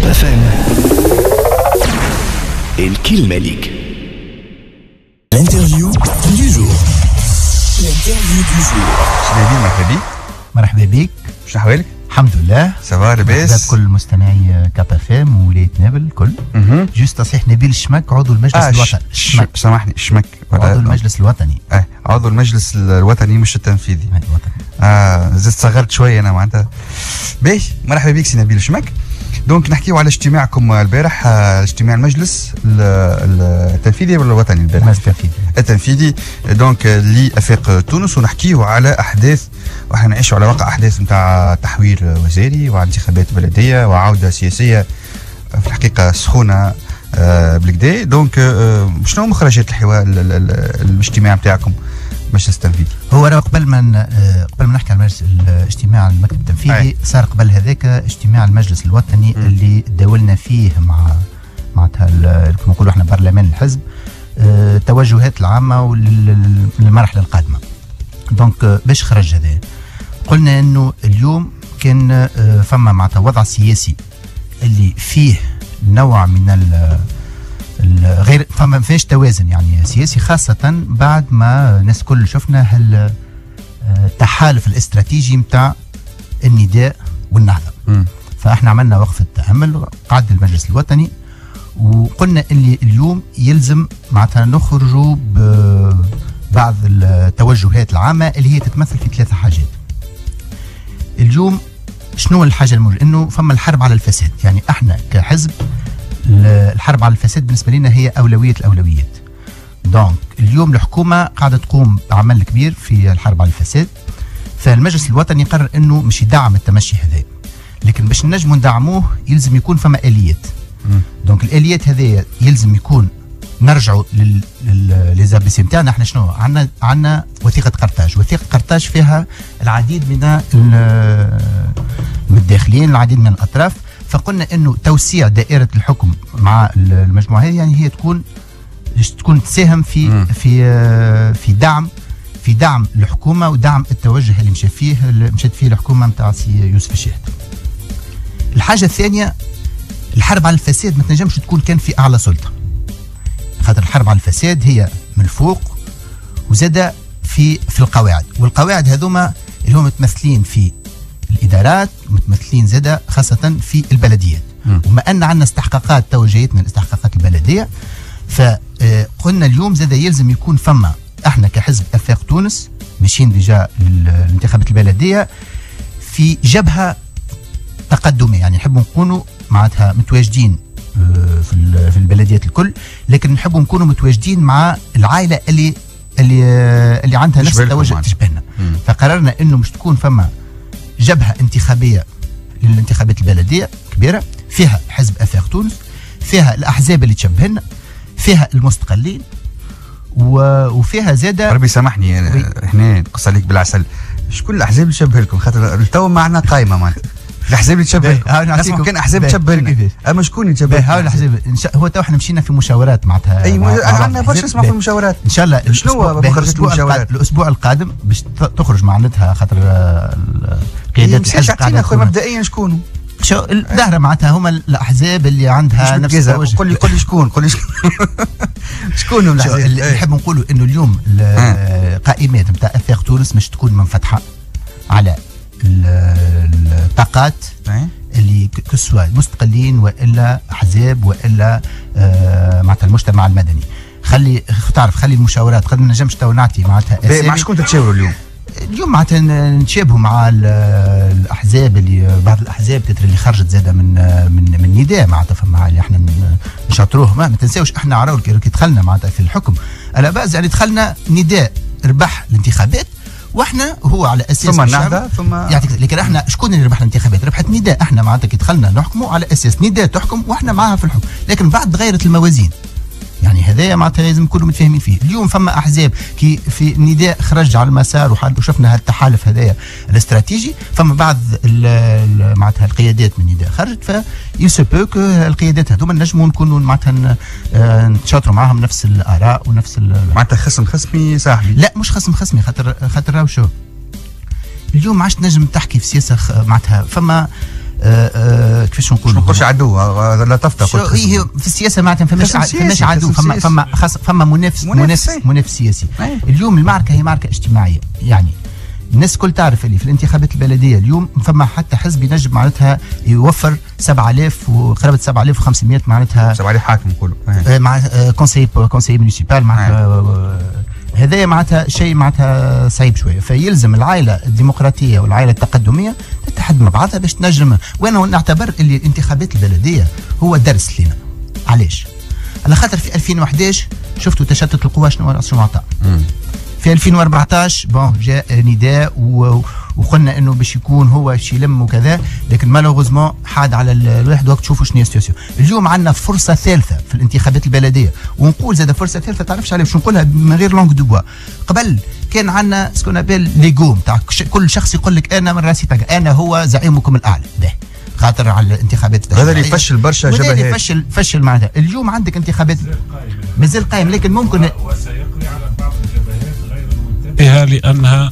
اف ام. الكلمة ليك. الانترفيو دو جور. الانترفيو دو جور. شنو مرحبا بك. مرحبا بك. شنو احوالك؟ الحمد لله. سافا لاباس. مرحبا بكل مستمعي كاب اف ام وولاية نابل الكل. جوست تصحيح نبيل الشمك عضو المجلس الوطني. سامحني الشمك. عضو المجلس الوطني. عضو المجلس الوطني مش التنفيذي. زدت صغرت شويه انا معناتها. باهي مرحبا بك سي نبيل الشمك. دونك نحكيو على اجتماعكم البارح، اجتماع المجلس التنفيذي ولا الوطني البارح؟ التنفيذي دونك اللي افاق تونس، ونحكيو على احداث، وحنا نعيشوا على واقع احداث نتاع تحوير وزاري وانتخابات بلديه وعوده سياسيه في الحقيقه سخونه بالكدا. دونك شنو مخرجات الحوار الاجتماع نتاعكم المجلس التنفيذي؟ هو قبل ما نحكي على الاجتماع المكتب التنفيذي، صار قبل هذاك اجتماع المجلس الوطني اللي داولنا فيه معناتها كما نقولوا احنا برلمان الحزب التوجهات العامه للمرحله القادمه. دونك باش خرج هذا قلنا انه اليوم كان فما معناتها وضع سياسي اللي فيه نوع من غير، فما فيش توازن يعني سياسي، خاصة بعد ما الناس كل شفنا التحالف الاستراتيجي متاع النداء والنهضة. فاحنا عملنا وقفة تأمل، قعد المجلس الوطني وقلنا اللي اليوم يلزم معناتها نخرجوا ببعض التوجهات العامة اللي هي تتمثل في 3 حاجات. اليوم شنو الحاجة الموجودة؟ انه فما الحرب على الفساد، يعني احنا كحزب الحرب على الفساد بالنسبه لنا هي اولويه الاولويات. دونك اليوم الحكومه قاعده تقوم بعمل كبير في الحرب على الفساد، فالمجلس الوطني قرر انه مش يدعم التمشي هذا، لكن باش نجموا ندعموه يلزم يكون فما اليات. دونك الاليات هذه يلزم يكون نرجعوا للزابسي نتاعنا. احنا شنو عندنا وثيقه قرطاج. وثيقه قرطاج فيها العديد من الداخلين، العديد من الاطراف، فقلنا انه توسيع دائره الحكم مع المجموعه هذه يعني هي تكون تساهم في دعم الحكومه ودعم التوجه اللي مشات فيه الحكومه نتاع سي يوسف الشاهد. الحاجه الثانيه، الحرب على الفساد ما تنجمش تكون كان في اعلى سلطه، خاطر الحرب على الفساد هي من الفوق وزاد في القواعد، والقواعد هذوما اللي هم متمثلين في الادارات، متمثلين زاده خاصه في البلديات. وما ان عندنا استحقاقات، توجيهاتنا الاستحقاقات البلديه، فقلنا اليوم زاده يلزم يكون فما، احنا كحزب افاق تونس ماشيين ديجا للانتخابات البلديه في جبهه تقدميه، يعني نحبوا نكونوا معناتها متواجدين في البلديات الكل، لكن نحبوا نكونوا متواجدين مع العائله اللي عندها نفس التوجه تشبهنا. فقررنا انه مش تكون فما جبهة انتخابية للانتخابات البلدية كبيرة، فيها حزب أفاق تونس، فيها الأحزاب اللي تشبهنا، فيها المستقلين، وفيها زادة. ربي سامحني هنا نقص عليك بالعسل، شكون الأحزاب اللي تشبه لكم؟ خاطر تو معنا قايمة معناتها الأحزاب اللي تشبه لكم. نسمع كان أحزاب تشبه لنا، أما شكون اللي تشبه؟ هاو الأحزاب. هو تو احنا مشينا في مشاورات معناتها. عندنا برشا نسمع في المشاورات. إن شاء الله شنو مخرجات المشاورات؟ الأسبوع القادم باش تخرج معناتها، خاطر قيادات الحزب قاعدين مبدئيا شكون؟ شو الظاهرة معناتها هما الأحزاب اللي عندها نفس التوجه. قل لي شكون شكون الأحزاب اللي نحب نقولوا إنه اليوم القائمات نتاع أفاق تونس مش تكون منفتحة على الطاقات اللي كسوا مستقلين والا احزاب والا معناتها المجتمع المدني. خلي المشاورات، قد ما نجمش تو نعطي معناتها مع شكون تتشاوروا اليوم معناتها نتشابهوا مع الاحزاب، اللي بعض الاحزاب اللي خرجت زاده من نداء معناتها، فما اللي احنا نشاطروه. ما تنساوش احنا عراو كي دخلنا معناتها في الحكم على باز يعني دخلنا نداء ربح الانتخابات، واحنا هو على اساس ثم النهضه ثم لكن احنا شكون اللي ربح الانتخابات؟ ربحت نداء. احنا معناتها كي دخلنا نحكموا على اساس نداء تحكم واحنا معاها في الحكم، لكن بعد تغيرت الموازين. يعني هذايا معناتها لازم نكونوا متفاهمين فيه. اليوم فما احزاب كي في نداء خرج على المسار وشفنا هالتحالف هذايا الاستراتيجي، فما بعض معناتها القيادات من نداء خرجت، فيسبوك القيادات هذوما نجموا نكونوا معناتها نتشاطروا معاهم نفس الاراء ونفس معناتها خصمي صاحبي. لا مش خصمي، خاطر راهو شو اليوم ما عادش نجم تحكي في سياسه معناتها فما كيفاش نقولوا؟ ما نقولش عدو، لا تفتح. هي في السياسه معناتها فماش عدو، فما منافس سياسي. اليوم المعركه هي معركه اجتماعيه، يعني الناس الكل تعرف اللي في الانتخابات البلديه اليوم فما حتى حزب ينجم معناتها يوفر 7000 وقرابه 7500 معناتها 7000 حاكم نقولوا مع كونسي مونيسيبال معناتها هذايا معناتها شيء معناتها صعيب شويه، فيلزم العائله الديمقراطيه والعائله التقدميه تتحد مع بعضها باش تنجم. وانا نعتبر اللي الانتخابات البلديه هو درس لنا. علاش؟ على خاطر في 2011 شفتوا تشتت القوى شنو عطى. في 2014 جاء نداء وقلنا انه باش يكون هو يلم وكذا، لكن مالوغوزمون حاد على الواحد وقت تشوفوا شنو السياسيون. اليوم عندنا فرصه ثالثه في الانتخابات البلديه، ونقول زاد فرصه ثالثه تعرفش عليه باش نقولها من غير لونغ دو بوا. قبل كان عندنا سكون ابل ليغوم تاع كل شخص يقول لك انا من راسي انا هو زعيمكم الاعلى ده خاطر على الانتخابات هذا اللي يفشل برشا جبهات، فشل معناتها. اليوم عندك انتخابات مازال قائم، لكن ممكن وسيقضي على بعض الجبهات غير المنتبهه لانها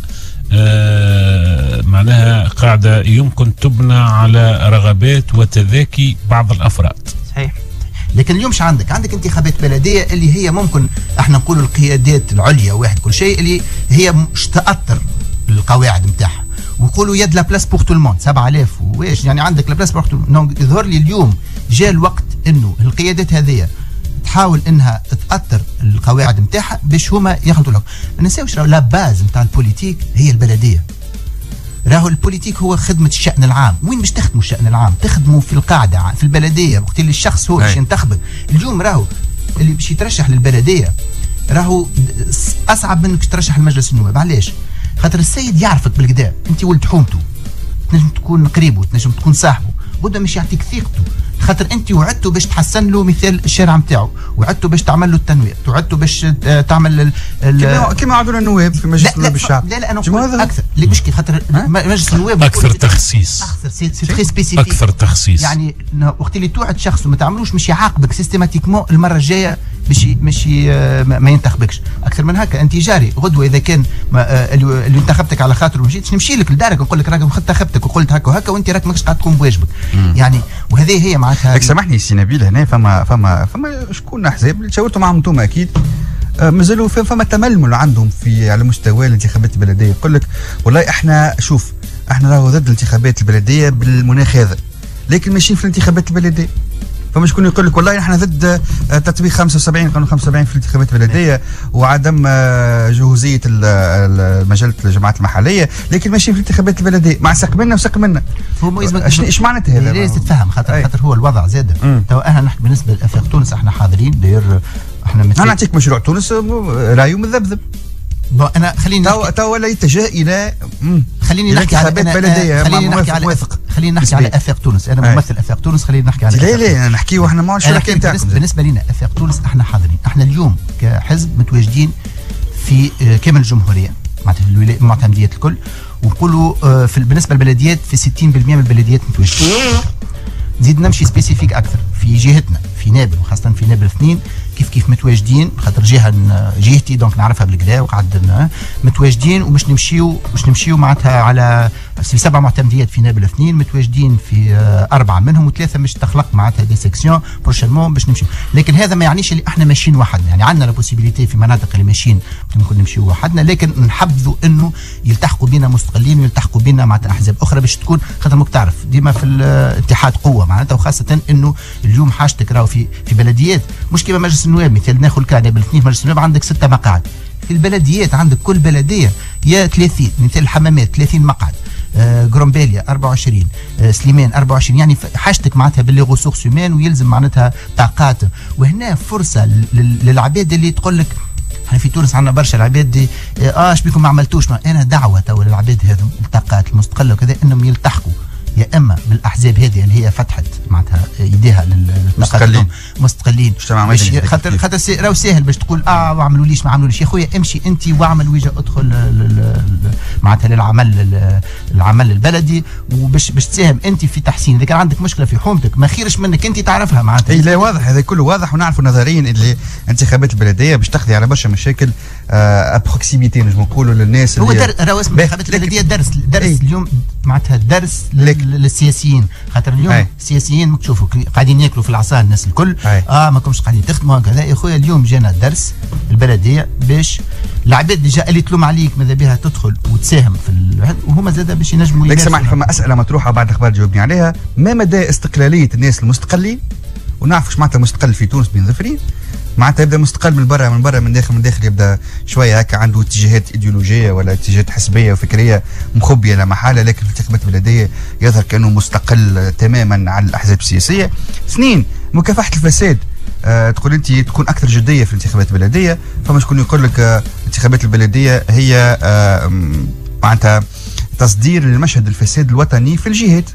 معناها قاعده يمكن تبنى على رغبات وتذاكي بعض الافراد. صحيح. لكن اليوم عندك انتخابات بلديه اللي هي ممكن احنا نقولوا القيادات العليا واحد كل شيء اللي هي مش تاثر القواعد نتاعها ويقولوا يد لا بلاس بور تو الموند 7000 وايش يعني عندك لا بلاس بور تو. يظهر لي اليوم جاء الوقت انه القيادات هذه تحاول انها تاثر القواعد نتاعها باش هما ياخذوا لهم. ما ننساوش لا باز نتاع البوليتيك هي البلديه. راهو البوليتيك هو خدمه الشان العام. وين باش تخدموا الشان العام؟ تخدموا في القاعده في البلديه وقت اللي الشخص هو باش ينتخبك. اليوم راهو اللي باش يترشح للبلديه راهو اصعب منك ترشح لمجلس النواب. علاش؟ خاطر السيد يعرفك بالكدا، انت ولد حومته، تنجم تكون قريبه، تنجم تكون صاحبه، غدا مش يعطيك ثقته خاطر انت وعدته باش تحسن له مثال الشارع نتاعو، وعدته باش تعمل له التنوير، وعدته باش تعمل كما عادوا النواب في مجلس النواب الشعب. لا انا نقول اكثر اللي مشكي خاطر مجلس النواب اكثر تخصيص، اكثر تخصيص. يعني وقت اللي توعد شخص وما تعملوش مش يعاقبك سيستماتيكمون المره الجايه باش ما ينتخبكش. اكثر من هكا انت جاري غدوه اذا كان اللي انتخبتك على خاطر ومشيتش نمشي لك لدارك نقول لك راك انتخبتك وقلت هكا وهكا وانت راك ماكش قاعد تقوم بواجبك. يعني وهذه هي معناتها. سامحني سي نبيل، هنا فما شكون احزاب اللي تشاورتوا معهم انتم اكيد مازالوا فما تململ عندهم في على مستوى الانتخابات البلديه. يقول لك والله احنا شوف احنا راهو ضد الانتخابات البلديه بالمناخ هذا، لكن ماشيين في الانتخابات البلديه. فما شكون يقول لك والله احنا ضد تطبيق 75 قانون 75 في الانتخابات البلديه وعدم جهوزيه مجله الجماعات المحليه، لكن ماشيين في الانتخابات البلديه مع سق منا وسق منا. ايش معناتها هذا؟ لازم تتفهم خاطر هو الوضع زاد. تو انا نحكي بالنسبه للافاق تونس احنا حاضرين داير احنا انا نعطيك مشروع تونس رايو مذبذب. انا خليني تو ولا يتجه الى خليني نحكي على بلديه خليني نحكي على افاق تونس. انا ممثل افاق تونس، خلينا نحكي على لا نحكيو احنا مع الشركاء نتاعكم. بالنسبه لنا افاق تونس احنا حاضرين. احنا اليوم كحزب متواجدين في كامل الجمهوريه معناتها الولايات المعتمديات الكل، ونقولوا بالنسبه للبلديات في 60% من البلديات متواجدين. نزيد نمشي سبيسيفيك اكثر في جهتنا في نابل وخاصه في نابل 2 كيف متواجدين خاطر جهتي دونك نعرفها بالكدا وقعد متواجدين وباش نمشيو معناتها على 7 معتمديات في نابل 2 متواجدين في 4 منهم و3 مش تخلق معناتها دي سيكسيون بروشينمون باش نمشيو. لكن هذا ما يعنيش اللي احنا ماشيين وحدنا، يعني عندنا لا بوسيبيليتي في مناطق اللي ماشيين ممكن نمشيو وحدنا، لكن نحبذوا انه يلتحقوا بنا مستقلين ويلتحقوا بنا معناتها احزاب اخرى باش تكون خاطر ماك تعرف ديما في الاتحاد قوه معناتها، وخاصه انه اليوم حاجتك راهو في بلديات مش كيما مجلس النواب. مثال ناخذ نابل 2 مجلس النواب عندك 6 مقاعد، في البلديات عندك كل بلديه يا 30. مثال الحمامات 30 مقعد، غرومبيليا 24، سليمان 24، يعني حاجتك معناتها باللي غوسورس هيومان ويلزم معناتها طاقات. وهنا فرصه للعباد اللي تقول لك احنا في تونس عندنا برشا العباد دي اش بيكم ما عملتوش. انا دعوه تو للعباد هذم الطاقات المستقله وكذا انهم يلتحقوا يا اما بالاحزاب هذه اللي هي فتحت معناتها يديها مستقلين خاطر راهو ساهل باش تقول ما عملوليش يا خويا امشي انت واعمل ويجا ادخل معناتها العمل البلدي وباش تساهم انت في تحسين. اذا كان عندك مشكله في حومتك ما خيرش منك انت تعرفها معناتها. لا واضح هذا كله واضح، ونعرفوا نظريا اللي انتخابات البلديه باش تقضي على برشا مشاكل ابروكسيميتي نجم نقولوا للناس هو راهو اسم الانتخابات البلديه درس اليوم معناتها درس للسياسيين، خاطر اليوم السياسيين تشوفوا قاعدين ياكلوا في العصا الناس الكل ما كومش قاعدين تخدموا كذا. يا خويا اليوم جانا درس البلديه باش العباد ديجا اللي تلوم عليك ماذا بها تدخل وتساهم في وهما زاده باش ينجموا لك. سامحني فما اسئله مطروحه بعد اخبار جاوبني عليها. ما مدى استقلاليه الناس المستقلين؟ ونعرف ايش معناتها مستقل في تونس بين ظفرين، معناتها يبدا مستقل من برا من داخل يبدا شويه هكا عنده اتجاهات ايديولوجيه ولا اتجاهات حزبيه وفكريه مخبيه لا محاله، لكن في الانتخابات البلديه يظهر كانه مستقل تماما عن الاحزاب السياسيه. 2 مكافحه الفساد. تقول انت تكون اكثر جديه في الانتخابات البلديه، فما شكون يقول لك الانتخابات البلديه هي معناتها تصدير المشهد الفساد الوطني في الجهات.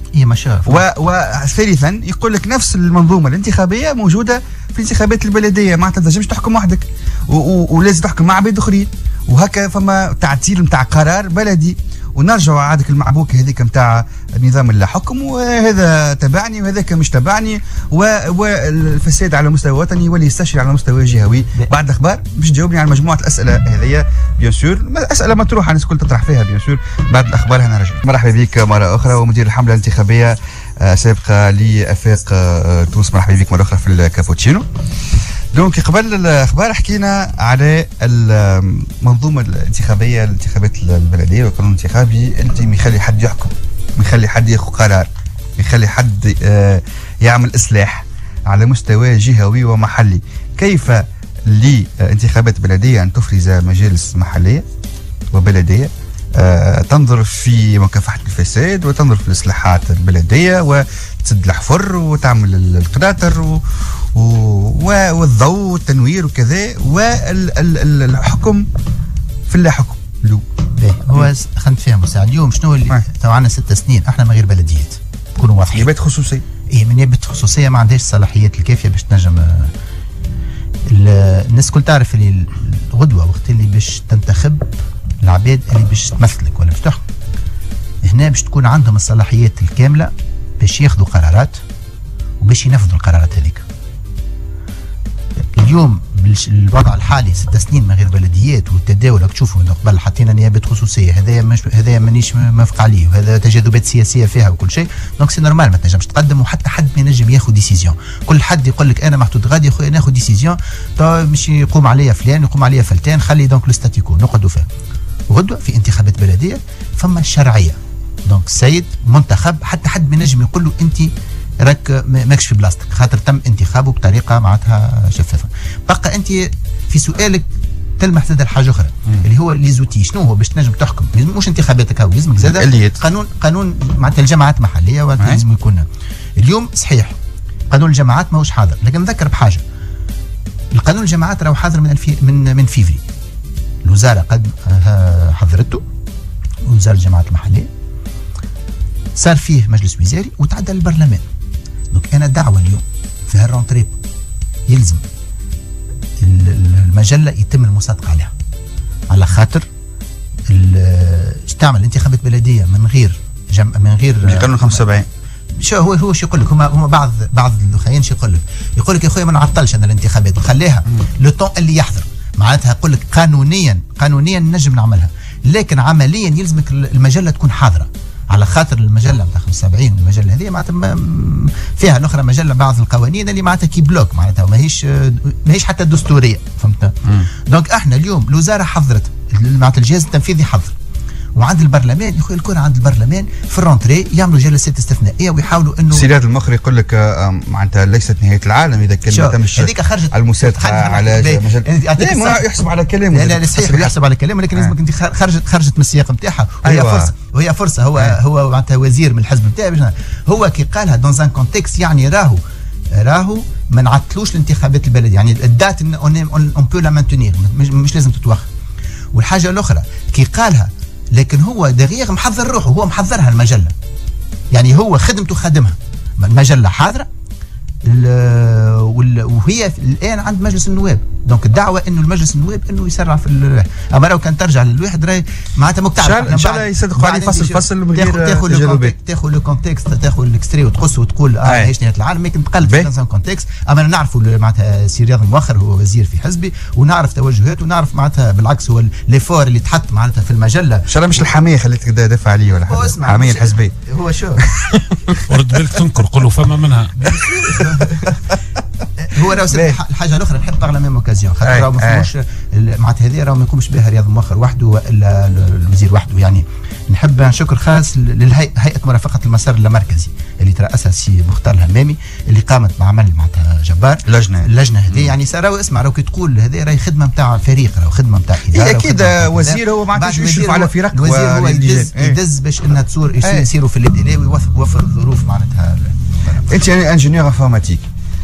وثالثا يقول لك نفس المنظومه الانتخابيه موجوده في الانتخابات البلديه، معناتها ما تنجمش تحكم وحدك ولازم تحكم مع عباد اخرين، وهكا فما تعديل نتاع قرار بلدي. ونرجعوا عادك المعبوكه هذيك نتاع نظام اللا حكم، وهذا تبعني وهذاك مش تبعني، والفساد على مستوى وطني يولي يستشري على مستوى جهوي. بعد الاخبار باش تجاوبني على مجموعه الاسئله هذيا بيان سور، اسئله مطروحه الناس الكل تطرح فيها بيان سور. بعد الاخبار هنرجع. مرحبا بك مره اخرى، ومدير الحمله الانتخابيه سابقه لافاق تونس. مرحبا بك مره اخرى في الكابوتشينو. دونك قبل الاخبار حكينا على المنظومه الانتخابيه، الانتخابات البلديه والقانون الانتخابي اللي يخلي حد يحكم، يخلي حد ياخذ قرار، يخلي حد يعمل اصلاح على مستوى جهوي ومحلي. كيف لانتخابات بلديه ان تفرز مجالس محليه وبلديه تنظر في مكافحه الفساد وتنظر في الاصلاحات البلديه وتسد الحفر وتعمل القناطر والضوء والتنوير وكذا، والحكم في اللا حكم. هو خلينا نفهموا ساعه اليوم شنو اللي تو عندنا 6 سنين احنا من غير بلديات، نكونوا واضحين. نيابات خصوصيه. من نيابات خصوصيه ما عندهاش الصلاحيات الكافيه باش تنجم. الناس كل تعرف اللي الغدوه وقت اللي باش تنتخب العباد اللي باش تمثلك ولا باش تحكم، هنا باش تكون عندهم الصلاحيات الكامله باش ياخذوا قرارات وباش ينفذوا القرارات هذيك. اليوم بالوضع الحالي 6 سنين من غير بلديات والتداول راك تشوفوا قبل حطينا نيابات خصوصيه، هذايا مانيش موافق عليه، وهذا تجاذبات سياسيه فيها وكل شيء. دونك سي نورمال ما تنجمش تقدم، وحتى حد ما ينجم ياخذ ديسيزيون. كل حد يقول لك انا محطوط غادي خويا ناخذ ديسيزيون مش يقوم عليا فلان يقوم عليا فلتان، خلي دونك الستاتيكو نقعدوا فيه. غدوه في انتخابات بلديه فما الشرعيه، دونك السيد منتخب، حتى حد ما ينجم يقول له انت راك ماكش في بلاصتك، خاطر تم انتخابه بطريقه معناتها شفافه. بقى انت في سؤالك تلمح زاد الحاجه اخرى اللي هو لي زوتي، شنو هو باش تنجم تحكم؟ مش انتخاباتك هاو، لازمك زاد قانون معناتها الجماعات محليه ولازم يكون. اليوم صحيح قانون الجماعات ماهوش حاضر، لكن نذكر بحاجه، القانون الجماعات راهو حاضر من فيفري، الوزاره قد حضرته، وزاره الجماعات المحليه صار فيه مجلس وزاري وتعدى البرلمان. دونك انا دعوه اليوم في هالرونتري يلزم المجله يتم المصادقه عليها، على خاطر تعمل انتخابات بلديه من غير قانون 75. شو هو شو يقول لك؟ هما بعض الاخوين شو يقول لك يا خويا ما نعطلش انا الانتخابات نخليها لو طون اللي يحضر، معناتها يقول لك قانونيا نجم نعملها، لكن عمليا يلزمك المجله تكون حاضره، على خاطر المجله نتاع 75 المجله هذه معناتها فيها الاخرى مجله بعض القوانين اللي معناتها كي بلوك، معناتها ماهيش حتى دستوريه، فهمت؟ دونك احنا اليوم الوزاره حضرت، معناتها الجهاز التنفيذي حضر، وعند البرلمان يا خويا الكل عند البرلمان في الرونتري يعملوا جلسات استثنائيه ويحاولوا انه سيراد المخري يقول لك معناتها ليست نهايه العالم اذا كان ما تمش هذيك خرجت المصادقه على مجال يحسب على كلامه. لا صحيح يحسب على كلامه، لكن لازمك انت خرجت من السياق نتاعها، وهي فرصه هو معناتها وزير من الحزب نتاعه، هو كي قالها دون ان كونتكست، يعني راهو ما نعطلوش الانتخابات البلديه، يعني الدات اون بو لا مانتونير، مش لازم تتوخر. والحاجه الاخرى كي قالها، لكن هو دغيغ محضر روحه، هو محضرها المجله، يعني هو خدمته خادمها، المجله حاضره وهي الان عند مجلس النواب، دونك الدعوه انه المجلس النواب انه يسرع في الواحد. اما لو كان ترجع للواحد راهي معناتها موك تعرف ان شاء الله يصدقوا عليه فصل من غير تجاذبات. تاخذ لو كونتكست، تاخذ الاكستري وتقص وتقول هاي شنو العالم، ممكن تقلب في كونتكست. اما نعرفوا معناتها سي رياض المؤخر هو وزير في حزبي، ونعرف توجهاته، ونعرف معناتها بالعكس هو ليفور اللي تحط معناتها في المجله. ان شاء الله مش الحاميه خليتك تدافع عليه ولا حاجه، الحاميه الحزبيه هو شو ورد بالك تنكر قولوا فما منها. هو راهو الحاجه الاخرى نحب برلمان اوكازيون، خاطر راهو ما فيهوش معناتها هذه راهو ما يقومش بها رياض المؤخر وحده والا الوزير وحده. يعني نحب شكر خاص لهيئه مرافقه المسار اللامركزي اللي ترأسها السي مختار الهمامي، اللي قامت بعمل معناتها جبار. اللجنه هذه يعني راهو اسمع، راهو كي تقول هذه راهي خدمه نتاع فريق، راهو خدمه نتاع اداره. اكيد وزير هو معناتها يشرف على فرق، الوزير هو يدز باش انها تصور يسيروا في الادلاء ويوفر الظروف معناتها. انت يعني انجينيور انفورماتيك،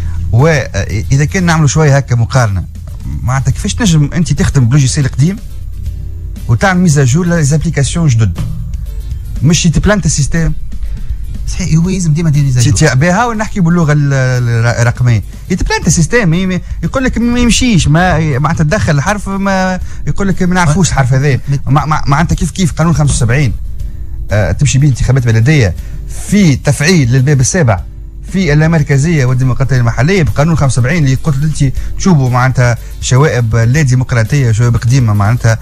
واذا كان نعملوا شويه هكا مقارنه معناتها كيفاش تنجم انت تخدم بلوجيسيل قديم وتعمل ميزاجور لازابليكاسيون جدد، مش تبلانت السيستم. صحيح هو يلزم ديما يدير ميزاجور بها، ونحكي باللغه الرقميه. يتبلانت السيستم يقول لك ما يمشيش، ما معناتها تدخل الحرف ما يقول لك ما نعرفوش الحرف هذا. معناتها كيف قانون 75 تمشي به انتخابات بلديه في تفعيل للباب السابع في اللامركزيه والديمقراطيه المحليه بقانون 75 اللي قلت انت تشوفوا معناتها شوائب لا ديمقراطيه، شوائب قديمه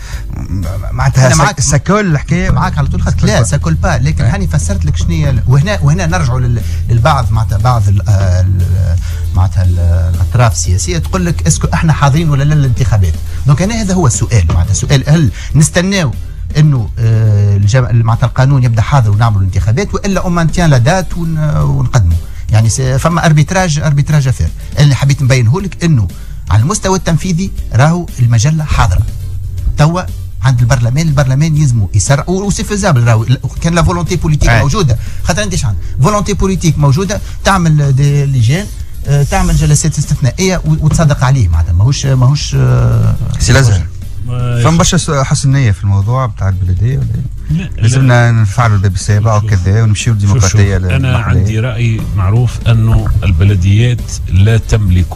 معناتها ساكول الحكايه معاك على طول. خاطر لا ساكول با، لكن هاني فسرت لك شنو. وهنا نرجعوا للبعض معناتها بعض معناتها الاطراف السياسيه تقول لك اسكو احنا حاضرين ولا لا للانتخابات. دونك انا هذا هو السؤال، معناتها سؤال هل نستناو انه معناتها القانون يبدا حاضر ونعملوا الانتخابات، والا اون مانتيان لا دات ونقدموا. يعني فما اربيتراج افير. اللي حبيت نبينه لك انه على المستوى التنفيذي راهو المجله حاضره توا عند البرلمان يلزموا يسرع وسي فيزابل. راهو كان لا فولونتي بوليتيك موجوده، خاطر انت عندك فولونتي بوليتيك موجوده، تعمل دي لجان، تعمل جلسات استثنائيه وتصدق عليه. معناتها ماهوش سي لازم فما برشا حسن نيه في الموضوع بتاع البلديه ولا لازمنا نفعلوا الباب السابع وكذا ونمشيو للديمقراطيه. انا عندي راي معروف انه البلديات لا تملك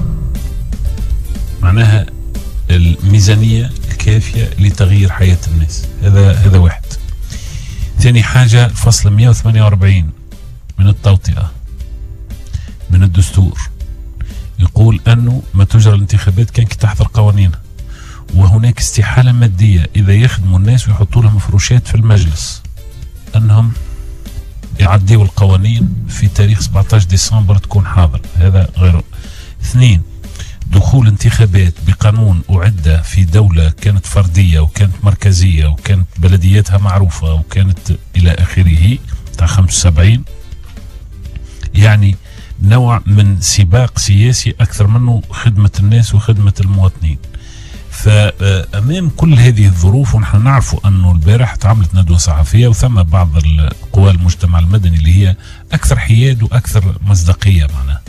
معناها الميزانيه الكافيه لتغيير حياه الناس. هذا واحد. ثاني حاجه الفصل 148 من التوطئه من الدستور يقول انه ما تجرى الانتخابات كان تحضر قوانينها، وهناك استحالة مادية إذا يخدموا الناس ويحطوا لهم مفروشات في المجلس أنهم يعديوا القوانين في تاريخ 17 ديسمبر تكون حاضر. هذا غيره. 2 دخول انتخابات بقانون أعد في دولة كانت فردية وكانت مركزية وكانت بلدياتها معروفة وكانت إلى آخره بتاع 75، يعني نوع من سباق سياسي أكثر منه خدمة الناس وخدمة المواطنين. فأمام كل هذه الظروف، ونحن نعرفوا أنه البارح تعملت ندوة صحفية وثم بعض القوى المجتمع المدني اللي هي أكثر حياد وأكثر مصداقية معنا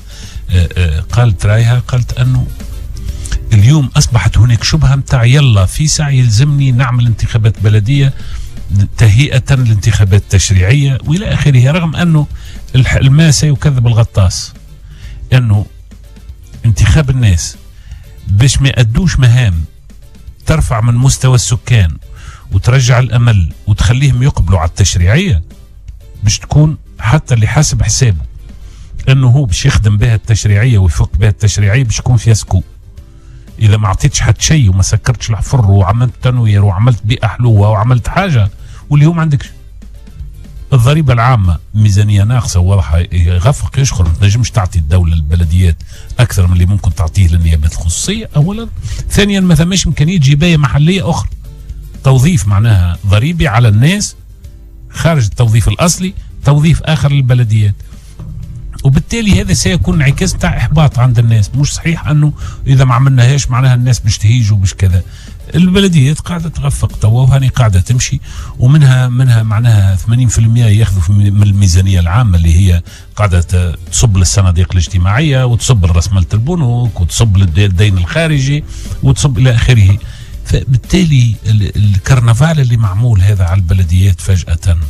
قالت أنه اليوم أصبحت هناك شبهة متاع يلا في ساعة يلزمني نعمل انتخابات بلدية تهيئة لانتخابات تشريعية وإلى آخره، رغم أنه الماء سيكذب الغطاس. أنه انتخاب الناس باش ما يأدوش مهام ترفع من مستوى السكان وترجع الأمل وتخليهم يقبلوا على التشريعية، باش تكون حتى اللي حاسب حسابه أنه هو باش يخدم بها التشريعية ويفك بها التشريعية باش يكون فياسكو. إذا ما عطيتش حد شيء وما سكرتش الحفر وعملت تنوير وعملت بيئة حلوة وعملت حاجة واليوم عندك الضريبة العامة ميزانية ناقصة واضحة، يغفق يشخر. ما تنجمش تعطي الدولة البلديات أكثر من اللي ممكن تعطيه للنيابات الخصوصية أولا. ثانيا ما ثماش إمكانية جباية محلية أخرى، توظيف معناها ضريبي على الناس خارج التوظيف الأصلي، توظيف آخر للبلديات. وبالتالي هذا سيكون انعكاس تاع إحباط عند الناس. مش صحيح أنه إذا ما عملناهاش معناها الناس باش تهيج وباش كذا. البلديات قاعدة تغفق توا وهاني قاعدة تمشي، ومنها معناها 80% ياخذوا من الميزانية العامة اللي هي قاعدة تصب للصناديق الاجتماعية وتصب لرأسمالة البنوك وتصب للدين الخارجي وتصب إلى آخره. فبالتالي الكرنفال اللي معمول هذا على البلديات فجأة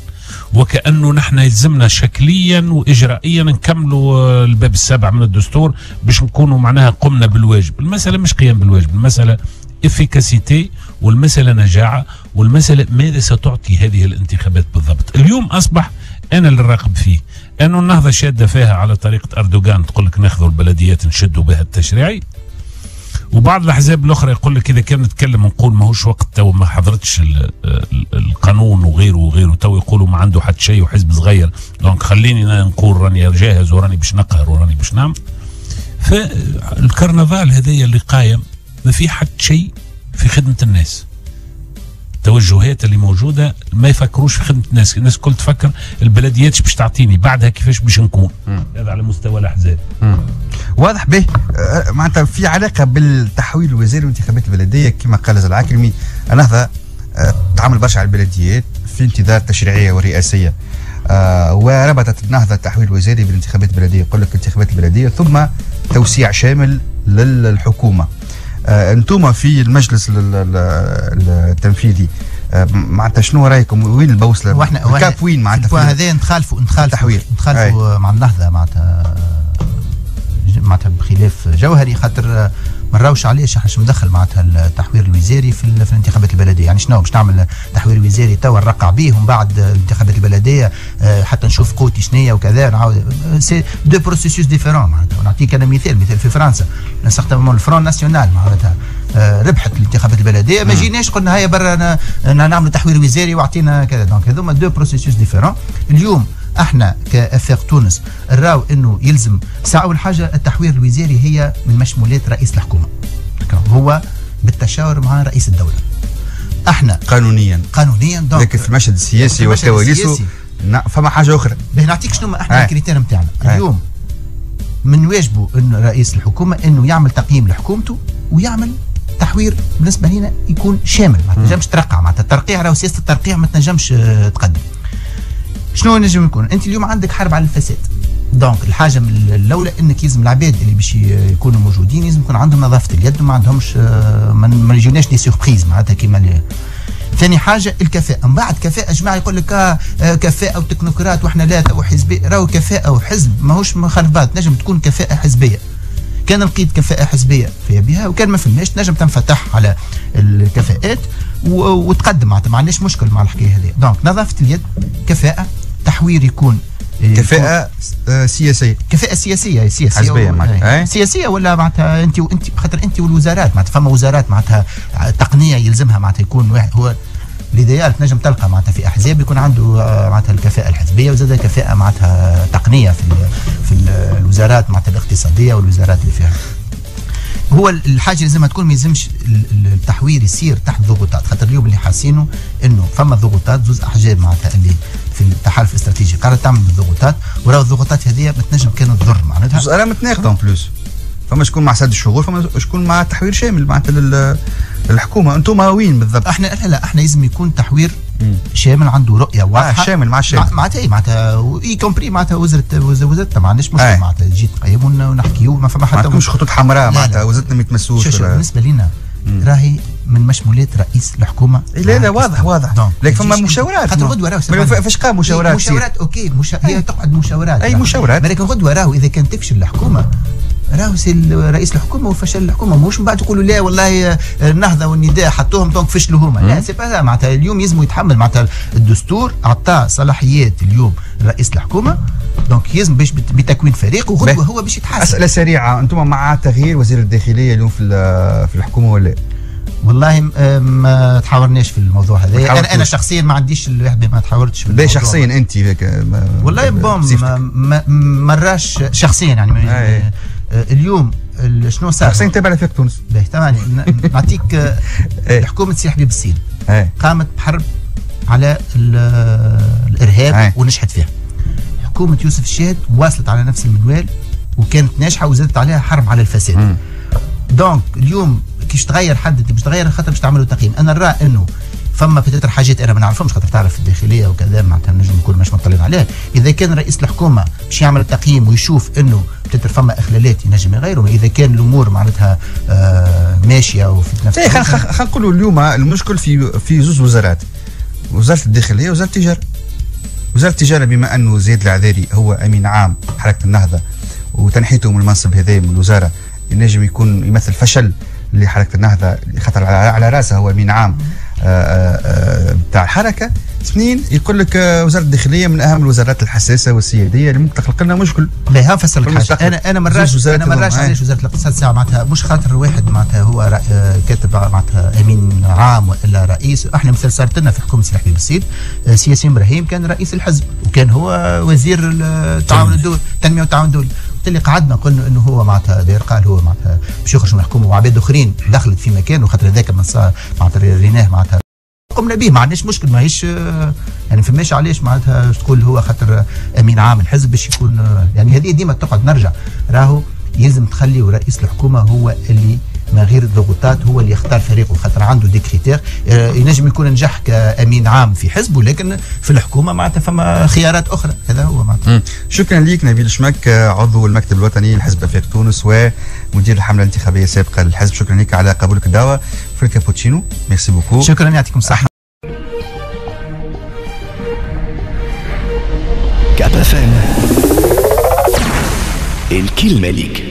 وكأنه نحن يلزمنا شكليا وإجرائيا نكملوا الباب السابع من الدستور باش نكونوا معناها قمنا بالواجب. المسألة مش قيام بالواجب، المسألة افيكاسيتي، والمسألة نجاعة، والمسألة ماذا ستعطي هذه الانتخابات بالضبط. اليوم أصبح أنا اللي راقب فيه أنه النهضة شادة فيها على طريقة أردوغان، تقول لك ناخذوا البلديات نشدوا بها التشريعي، وبعض الأحزاب الأخرى يقول لك إذا كان نتكلم نقول ماهوش وقت تو ما حضرتش القانون وغيره وغيره، تو يقولوا ما عنده حد شيء وحزب صغير، دونك خليني نقول راني جاهز وراني باش نقهر وراني باش نعمل. فالكرنفال هذايا اللي قايم ما في حد شيء في خدمة الناس. التوجهات اللي موجودة ما يفكروش في خدمة الناس، الناس كل تفكر البلديات باش تعطيني بعدها كيفاش باش نكون. هذا على مستوى الأحزاب. واضح به معناتها في علاقة بالتحويل الوزاري والانتخابات البلدية كما قال زال العكرمي. النهضة تعمل برشا على البلديات في انتظار تشريعية ورئاسية، وربطت النهضة التحويل الوزاري بالانتخابات البلدية، يقول لك الانتخابات البلدية ثم توسيع شامل للحكومة. انتم في المجلس التنفيذي معناتها شنو رايكم؟ وين البوصله؟ الكاب وين معناتها؟ هذا نتخالفوا مع النهضه معناتها بخلاف جوهري، خاطر ما نراوش علاش احنا مدخل معناتها التحوير الوزاري في الانتخابات البلديه. يعني شنو باش نعمل تحوير وزاري توا نرقع به ومن بعد الانتخابات البلديه حتى نشوف قوتي شنية وكذا، نعاود سي دو بروسيسوس ديفيرون. معناتها نعطيك انا مثال في فرنسا نستخدم الفرون ناسيونال معناتها ربحت الانتخابات البلديه، ما جيناش قلنا هيا برا نعمل تحوير وزاري واعطينا كذا. دونك هذوما دو بروسيسوس ديفيرون. اليوم احنا كافاق تونس نراو انه يلزم اول حاجه التحوير الوزاري هي من مشمولات رئيس الحكومه، هو بالتشاور مع رئيس الدوله. احنا قانونيا لكن في المشهد السياسي وكواليسه فما حاجه اخرى. نعطيك شنو احنا الكريتير نتاعنا اليوم. من واجبه انه رئيس الحكومه انه يعمل تقييم لحكومته ويعمل تحوير بالنسبه لنا يكون شامل، ما تنجمش ترقع. معناتها الترقيع راهو سياسه الترقيع ما تنجمش تقدم. شنو نجم يكون؟ انت اليوم عندك حرب على الفساد، دونك الحاجه الاولى انك يلزم العباد اللي باش يكونوا موجودين يلزم يكون عندهم نظافه اليد وما عندهمش ما يجوناش دي سيربريز معناتها كيما. ثاني حاجه الكفاءه. من بعد كفاءه جماعه يقول لك كفاءه وتكنوقراط واحنا لا وحزبي، راهو كفاءه وحزب ماهوش مخالف بعض. نجم تكون كفاءه حزبيه، كان لقيت كفاءه حزبيه فيها بها، وكان ما فهمناش نجم تنفتح على الكفاءات وتقدم معناتها ما عندناش مشكل مع الحكايه هذه. دونك نظافه اليد، كفاءه، تحوير يكون كفاءة سياسية، كفاءة سياسية حزبية معناتها سياسية ولا معناتها انت خاطر انت والوزارات معناتها فما وزارات معناتها تقنية يلزمها معناتها يكون واحد هو الايديال تنجم تلقى معناتها في احزاب يكون عنده معناتها الكفاءة الحزبية وزاد كفاءة معناتها تقنية في الوزارات معناتها الاقتصادية والوزارات اللي فيها. هو الحاجه اللي لازمها تكون ما يلزمش التحوير يصير تحت ضغوطات، خاطر اليوم اللي حاسينه انه فما ضغوطات زوز احزاب معناتها اللي في التحالف الاستراتيجي قررت تعمل بالضغوطات، وراو الضغوطات هذه ما تنجم كانوا تضر معناتها. زوز اراء متناقضه بلوس، فما شكون مع سد الشغل، فما شكون مع تحوير شامل معناتها الحكومه. انتم وين بالضبط؟ احنا لا احنا لازم يكون تحوير شامل عنده رؤيه واضحه. شامل مع الشامل معناتها اي معناتها اي كومبري معناتها وزارتنا ما عندناش مشكل معناتها تجي تقيم ونحكيو ما فما حتى مش خطوط حمراء معناتها وزارتنا ما يتمسوش. بالنسبه لنا راهي من مشمولات رئيس الحكومه. لا واضح لكن فما مشاورات. خاطر غدوه راهو فاش قام مشاورات اوكي هي تقعد مشاورات اي مشاورات، لكن غدوه راهو اذا كان تفشل الحكومه راهو سي رئيس الحكومه وفشل الحكومه، مش من بعد تقولوا لا والله النهضه والنداء حطوهم دونك فشلوا هما. لا سي با معناتها اليوم يلزم يتحمل معناتها الدستور عطاه صلاحيات اليوم رئيس الحكومه، دونك يلزم باش بتكوين فريق وغدوه هو باش يتحاسب. اسئله سريعه، انتم مع تغيير وزير الداخليه اليوم في الحكومه ولا؟ والله ما تحاورناش في الموضوع هذا. انا شخصيا ما عنديش الوحده ما تحاورتش في الموضوع. شخصيا انت والله مراش شخصيا يعني اليوم شنو صار؟ شخصيا تابع لفيق تونس. تمام نعطيك حكومه سي حبيب السيد قامت بحرب على الارهاب ونجحت فيها. حكومه يوسف الشاهد واصلت على نفس المنوال وكانت ناجحه وزادت عليها حرب على الفساد. دونك اليوم كيش تغير حد انت باش تغير خاطر باش تعملوا تقييم. انا نرى انه فما بتاتر حاجات انا ما نعرفهمش خاطر تعرف في الداخليه وكذا معناتها نجم نكون مش مطلعين عليها. اذا كان رئيس الحكومه باش يعمل التقييم ويشوف انه بتاتر فما اخلالات ينجم يغيروا، اذا كان الامور معناتها ماشيه وفي نفس خلينا نقولوا اليوم المشكل في زوز وزارات، وزاره الداخليه ووزاره التجاره. وزاره التجاره بما انه زيد العذاري هو امين عام حركه النهضه وتنحيته من المنصب هذا من الوزاره ينجم يكون يمثل فشل لحركه النهضه خاطر على راسه هو امين عام بتاع الحركه. اثنين يقول لك وزاره الداخليه من اهم الوزارات الحساسه والسياديه اللي ممكن تخلق لنا مشكل. لا نفسر لك حاجه انا مراش علاش وزاره الاقتصاد ساعه معناتها مش خاطر واحد معناتها هو كاتب معناتها امين عام والا رئيس. احنا مثل صارت لنا في حكومه سي حبيب السيد سي ياسين ابراهيم كان رئيس الحزب وكان هو وزير التعاون الدولي التنميه والتعاون الدولي. اللي قعدنا قلنا انه هو معناتها داير قال هو معناتها باش يخرج من الحكومه وعباد اخرين دخلت في مكانه خاطر هذاك من صار معناتها ريناه معناتها قمنا به ما عندناش مشكل ماهيش يعني فماش علاش معناتها تقول هو خاطر امين عام الحزب باش يكون يعني هذه ديما تقعد نرجع راهو يلزم تخلي رئيس الحكومه هو اللي من غير الضغوطات هو اللي يختار فريقه خاطر عنده دي كريتير. ينجم يكون نجح كامين عام في حزبه لكن في الحكومه معناتها فما خيارات اخرى. هذا هو معناتها. شكرا ليك نبيل شمك عضو المكتب الوطني لحزب افاق تونس ومدير الحمله الانتخابيه السابقه للحزب. شكرا لك على قبولك الدعوه في الكابوتشينو. ميرسي بوكو. شكرا يعطيكم الصحه. كاب اف ام الكلمه ليك.